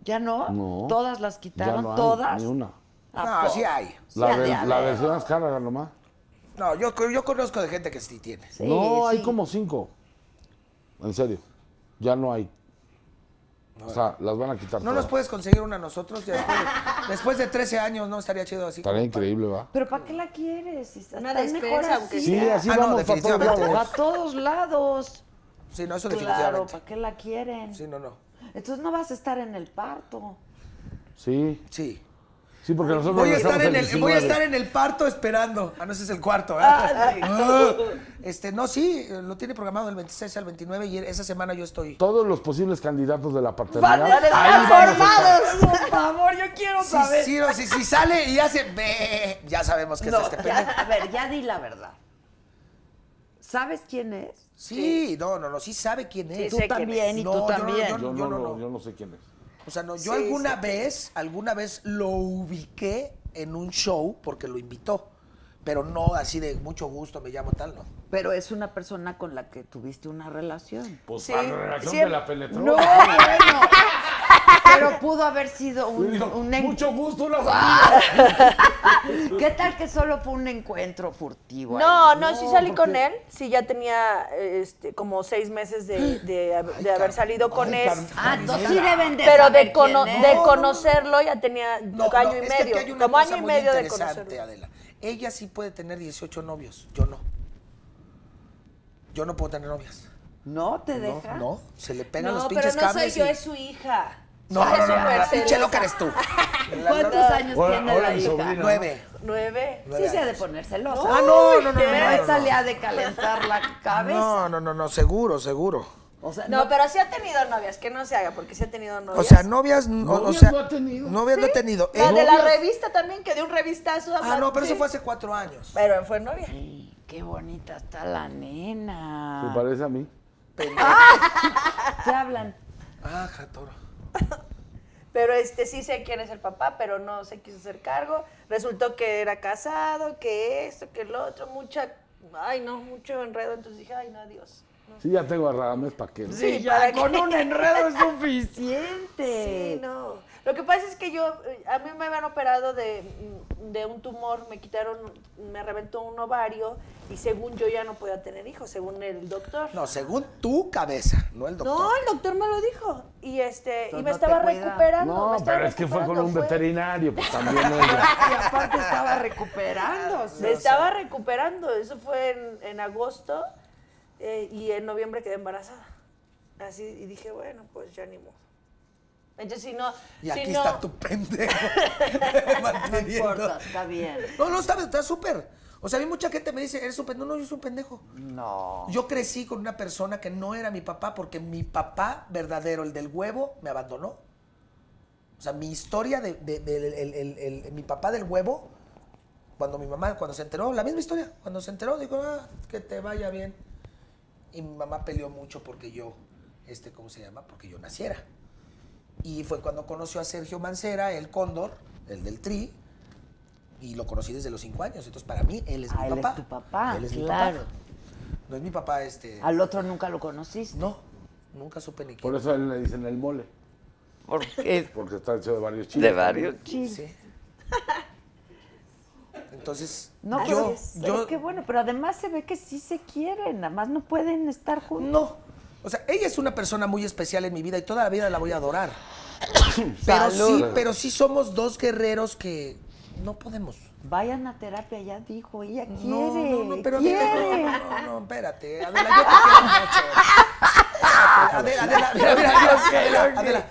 ¿Ya no? No. ¿Todas las quitaron? Ya no hay, ¿Todas? ni una. No, sí hay. La versión más cara nomás. No, yo conozco de gente que sí tiene. Sí, no, hay sí. como 5. En serio. Ya no hay. O sea, las van a quitar ¿No todas. nos puedes conseguir una a nosotros? Ya después de 13 años, ¿no? Estaría chido así. Estaría increíble, ¿va? ¿Pero para qué la quieres? Si Una estás despensa, mejor aunque así. Sí, así Ah, no, vamos a todos definitivamente. lados. A todos lados. Sí, no, eso Claro, definitivamente. ¿para qué la quieren? Sí, no. Entonces no vas a estar en el parto. Sí. Sí. Sí, porque nosotros Voy a regresamos estar el voy a 19. estar en el parto esperando. Ah, no, ese es el cuarto, ¿verdad? No, sí, lo tiene programado del 26 al 29 y esa semana yo estoy. Todos los posibles candidatos de la ¡Van paternidad. a estar ahí vamos a estar. formados! Por favor, yo quiero saber. Si sale y hace ve, ya sabemos que No, es este ya, pendejo. a ver, ya di la verdad. ¿Sabes quién es? Sí, no, sí sabe quién es. Sí, Tú sé quién también es. y No, tú yo no, también. yo no. Yo no sé quién es. O sea, no, yo Sí, alguna vez lo ubiqué en un show porque lo invitó, pero no así de mucho gusto, me llamo tal, no. Pero es una persona con la que tuviste una relación. Pues Sí, a la relación siempre- que la penetró. No, bueno. Pero pudo haber sido Mucho gusto, una familia. ¿Qué tal que solo fue un encuentro furtivo? No, ahí? sí salí con él. Sí, ya tenía como 6 meses de haber salido con él. Ah, entonces sí deben de Pero saber de quién es. conocerlo ya tenía año y es que aquí medio. hay una Como cosa año y muy medio de interesante, conocerlo. Adela. Ella sí puede tener 18 novios, yo no. Yo no puedo tener novias. ¿No te deja? No, se le pegan los No, pero pinches no soy cables. yo, es su hija. No, súper pinche celosa. loca eres tú. ¿Cuántos años Ahora- tiene ahora la mi hija? sobrina. 9. 9. Sí se ha de poner celosa. Ah, no. Pero esta le ha de calentar la cabeza. No, seguro. O sea, No, pero sí ha tenido novias, que no se haga, porque sí ha tenido novias. O sea, novias, Novias o sea, no ha tenido. novias no he tenido. La de la Novias- revista también, que de un revistazo. Ah, no, pero sí. eso fue hace 4 años. Pero fue novia. Ay, qué bonita está la nena. Se parece a mí. Te hablan. Ah, Jatoro. Pero sí sé quién es el papá, pero no se quiso hacer cargo. Resultó que era casado, que esto, que lo otro, mucho enredo. Entonces dije, ay, no, adiós. No. Sí, ya tengo a Radamés para qué. Sí, ¿para ya qué? con un enredo es suficiente. Sí, no. Lo que pasa es que a mí me habían operado de un tumor, me reventó un ovario y según yo ya no podía tener hijos, según el doctor. No, según tu cabeza, no el doctor. No, el doctor me lo dijo. Y y no me te estaba cuida. recuperando. me No, estaba pero es que fue con un recuperando, veterinario, pues también ella. Y aparte estaba recuperándose. Me estaba recuperando. Eso fue en agosto y en noviembre quedé embarazada. Así, y dije, bueno, pues ya ni modo. Entonces, si no... Y aquí si no, está tu pendejo. No manteniendo. importa, está bien. No, está súper. O sea, a mí mucha gente me dice, eres un pendejo. No, yo soy un pendejo. No. Yo crecí con una persona que no era mi papá porque mi papá verdadero, el del huevo, me abandonó. O sea, mi historia de mi papá del huevo, cuando se enteró, la misma historia, cuando se enteró, dijo, que te vaya bien. Y mi mamá peleó mucho porque yo, ¿cómo se llama? Porque yo naciera. Y fue cuando conoció a Sergio Mancera, el Cóndor, el del Tri, y lo conocí desde los 5 años. Entonces, para mí, él es mi él papá. es tu papá, Él es mi claro. papá. No es mi papá, Al otro nunca lo conociste. No, nunca supe ni quién. Por eso a él le dicen el mole. ¿Por qué? Porque está hecho de varios chiles. De varios chiles. Sí. Entonces, No, pero qué bueno, pero además se ve que sí se quieren, nada más no pueden estar juntos. No. O sea, ella es una persona muy especial en mi vida y toda la vida la voy a adorar. Salud. Pero sí somos dos guerreros que no podemos. Vayan a terapia, ya dijo, ella quiere. No, pero quiere. no, espérate. Adela, yo te quiero mucho. Adela.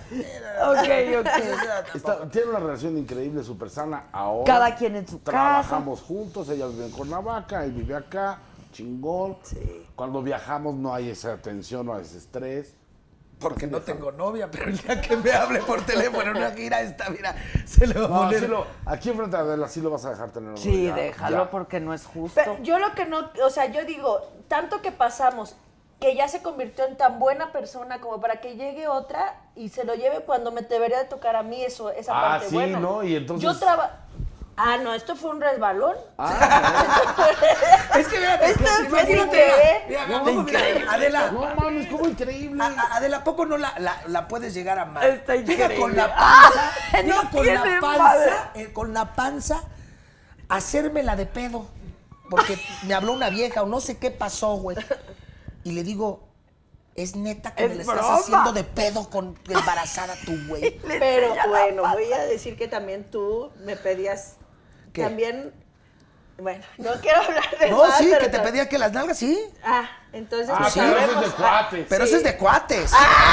Ok. Tiene una relación increíble, súper sana. Ahora Cada quien en su casa. trabajamos juntos, ella vive en Cuernavaca, él vive acá, chingón. Sí. Cuando viajamos no hay esa tensión, no hay ese estrés. Porque no tengo novia, pero el día que me hable por teléfono en una gira mira, se le va a No, poner. aquí enfrente de Adela sí lo vas a dejar tener una Sí, novia, déjalo ya. porque no es justo. Pero yo lo que no, o sea, yo digo, tanto que pasamos, que ya se convirtió en tan buena persona como para que llegue otra y se lo lleve cuando me debería de tocar a mí esa parte sí, buena. ¿no? Y entonces- Yo Ah, no, esto fue un resbalón. Es que fíjate, Esto fue imagínate, sin querer. mira, mira, Adela, No mames, ¿cómo increíble? Adela, ¿a poco no la puedes llegar a amar? Está Llega increíble. con la panza, llega No con la tiene panza, con la panza, a hacérmela de pedo. Porque me habló una vieja o no sé qué pasó, güey. Y le digo, es neta que Es me la estás broma. haciendo de pedo con embarazada tú, güey. Pero bueno, voy a decir que también tú me pedías ¿Qué? también. Bueno, no quiero hablar de No, más, sí, pero que te pedía que las nalgas, sí. Ah, entonces Ah, pues sí, pero eso sabemos. es de cuates. Pero sí. eso es de cuates.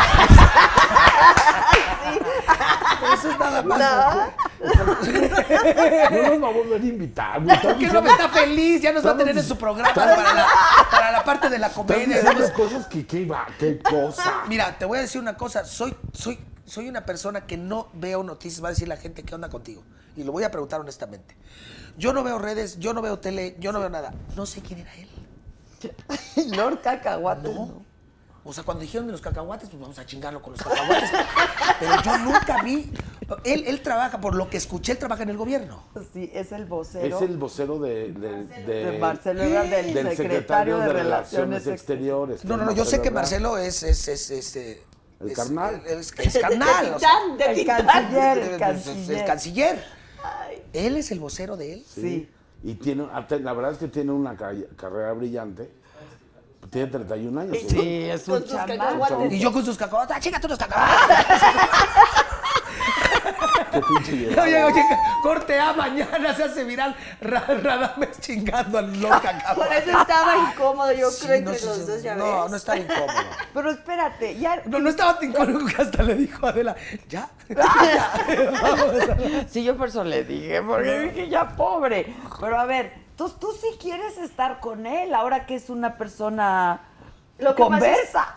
Eso es nada más. No, No nos va a volver a invitar. güey. Que no me está feliz, ya nos va a tener en su programa para la parte de la Estás comedia. diciendo cosas que qué cosa. Mira, te voy a decir una cosa, soy una persona que no veo noticias, va a decir la gente qué onda contigo. Y lo voy a preguntar honestamente. Yo no veo redes, yo no veo tele, yo no veo nada. No sé quién era él. Lord Cacahuate. No. O sea, cuando dijeron de los cacahuates, pues vamos a chingarlo con los cacahuates. Pero yo nunca vi. Él trabaja, por lo que escuché, él trabaja en el gobierno. Sí, es el vocero. Es el vocero de Marcelo Ebrard, del secretario de Relaciones Exteriores. No, yo sé que Marcelo es El carnal. Es carnal. o sea, de El Titán. canciller, el el canciller. canciller. Él es el vocero de él. Sí. Y tiene, la verdad es que tiene una carrera brillante. Tiene 31 años. ¿no? Sí, es un Con sus chamán. cacahuates. Y yo con sus cacahuates. ¡Ah, chíngate unos cacahuates! Qué pinche llegada. Oye, corte A, mañana se hace viral Radames chingando al loco Por cacahuate. eso estaba incómodo, yo Sí, creo, no, entre sí, los sí, dos, ya no, ves. no estaba incómodo. Pero espérate, ya. No estaba tan incómodo que hasta le dijo a Adela, ¿ya? Sí, yo por eso le dije, porque dije ya pobre. Pero a ver, tú sí quieres estar con él, ahora que es una persona Lo que conversa.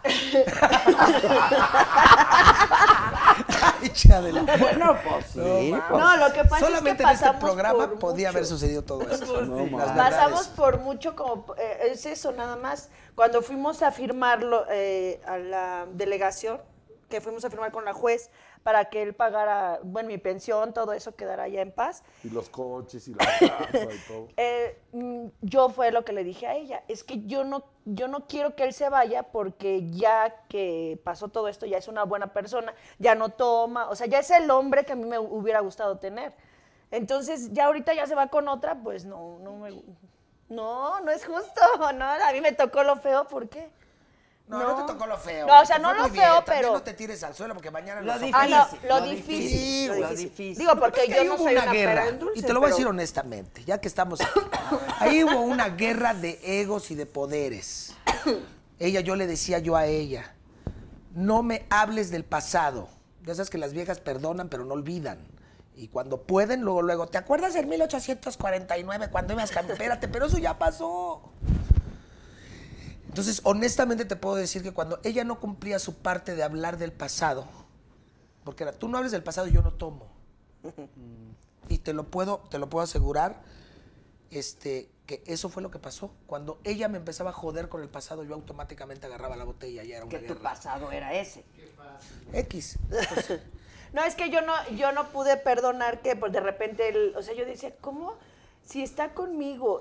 Ay, che, Adela. Bueno, pues sí. pues. No, lo que pasa Solamente es que en este pasamos programa por podía mucho. haber sucedido todo esto. No, Las mames. verdades. Pasamos por mucho, como es eso nada más. Cuando fuimos a firmarlo a la delegación, que fuimos a firmar con la juez para que él pagara, bueno, mi pensión, todo eso quedara ya en paz. Y los coches y la casa y todo. Yo fue lo que le dije a ella, es que yo no quiero que él se vaya porque ya que pasó todo esto, ya es una buena persona, ya no toma, o sea, ya es el hombre que a mí me hubiera gustado tener. Entonces, ya ahorita ya se va con otra, pues no es justo, no, a mí me tocó lo feo, ¿por qué? No te tocó lo feo. No, o sea, Te no fue lo muy feo, bien. También pero... no te tires al suelo porque mañana Lo los ojos- difícil. Ah, no, lo lo difícil. difícil, lo lo difícil. difícil. Digo, porque Es que yo ahí no hubo soy una guerra, pera en dulce, y te lo voy a pero- decir honestamente, ya que estamos aquí. Ahí hubo una guerra de egos y de poderes. Yo le decía a ella, no me hables del pasado. Ya sabes que las viejas perdonan, pero no olvidan. Y cuando pueden, luego, ¿te acuerdas en 1849 cuando ibas a... Espérate, pero eso ya pasó. Entonces, honestamente te puedo decir que cuando ella no cumplía su parte de hablar del pasado, porque era, tú no hables del pasado, yo no tomo. Y te lo puedo asegurar, que eso fue lo que pasó. Cuando ella me empezaba a joder con el pasado, yo automáticamente agarraba la botella y ya era una Que tu guerra. pasado era ese. X. No, es que yo no pude perdonar que pues, de repente, o sea, yo decía, ¿cómo? Si está conmigo,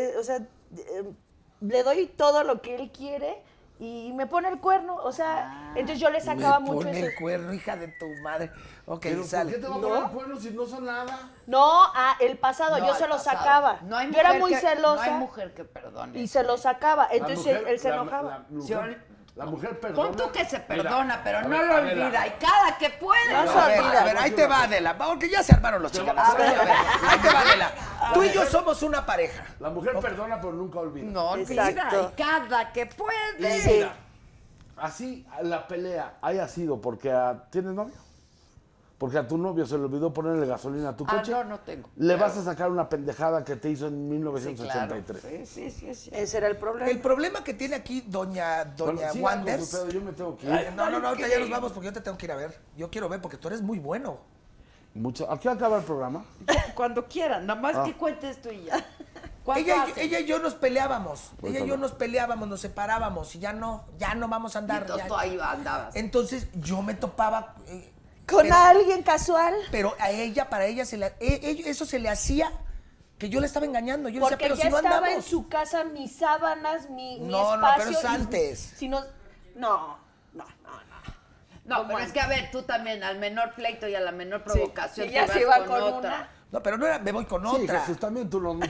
le doy todo lo que él quiere y me pone el cuerno, o sea, entonces yo le sacaba Me mucho pone eso. el cuerno, hija de tu madre. Ok, Pero ¿por sale. qué te va a poner cuernos si no son nada? No, el pasado, No, yo se al lo pasado. sacaba. No hay Yo era mujer muy que- celosa No hay mujer que perdone. y se lo sacaba, La entonces mujer- él se la- enojaba. La mujer perdona. Pon tú que se Mira, perdona, pero a no ver, lo Adela, olvida. Y cada que puede. No lo se A ver, olvida. a ver, ahí te va, Adela, porque ya se armaron los chingadazos. A ver, ahí te va, Adela. Tú y yo somos una pareja. La mujer perdona, pero nunca olvida. No olvida. Exacto. Y cada que puede. Sí. Mira, así la pelea haya sido porque ¿tienes novio? Porque a tu novio se le olvidó ponerle gasolina a tu Ah, coche. no tengo. Le vas a sacar una pendejada que te hizo en Sí, claro. 1983. Sí. Ese era el problema. El problema que tiene aquí doña Bueno, sigan con su Wanders. pedo, yo me tengo que ir. No, ahorita ya nos vamos porque yo te tengo que ir a ver. Yo quiero ver porque tú eres muy bueno. ¿A qué acaba el programa? Cuando quieran, nada más que cuentes tú y ya. ¿Cuánto hace? Ella y yo nos peleábamos. Pues Ella y yo toma. nos peleábamos, nos separábamos y ya no vamos a Y andar. entonces ya. tú ahí andabas. Entonces yo me topaba Con alguien casual. Pero a ella, para ella, eso se le hacía que yo le estaba engañando. Yo le Porque decía, pero ya si no estaba andamos. en su casa, mis sábanas, mi No, no, espacio. pero es y- antes. Si no, no. No, pero es que a ver, tú también, al menor pleito y a la menor provocación, sí, te ella vas se iba con con otra. una. No, pero no era, me voy con Sí, otra. Jesús, también tú no.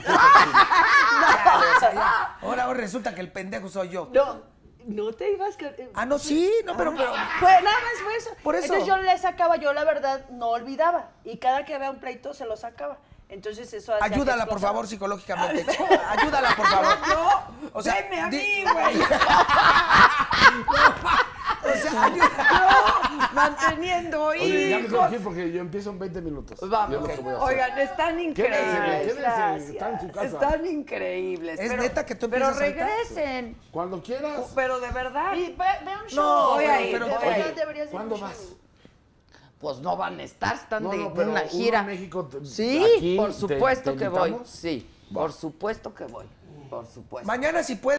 Ahora resulta que el pendejo soy yo. No te ibas con... Ah, no, sí, no, pero Fue, nada más fue eso. Por eso. Entonces yo le sacaba, yo la verdad no olvidaba. Y cada que había un pleito se lo sacaba. Entonces eso hacía que ayúdala, por explotara. favor, psicológicamente. Ayúdala, por favor. No, O sea, veme a di- mí, güey. O sea, ayúdala. Manteniendo Oye, ya me tengo hijos. que ir porque yo empiezo en 20 minutos. Vamos, Yo es lo que voy a hacer. oigan, están increíbles. Quédense, están en su casa. Están increíbles. ¿Es neta que tú Pero empiezas ahorita? regresen. Cuando quieras. Pero de verdad. Y ve un show. No, voy a ir, pero, voy a verdad ir. deberías ir ¿Cuándo a un vas? show. Pues no van a estar, están No, de no, pero una uno gira. en México, Sí, aquí, por supuesto te que voy. invitamos. Sí, por supuesto que voy. Por supuesto. Mañana si puedes.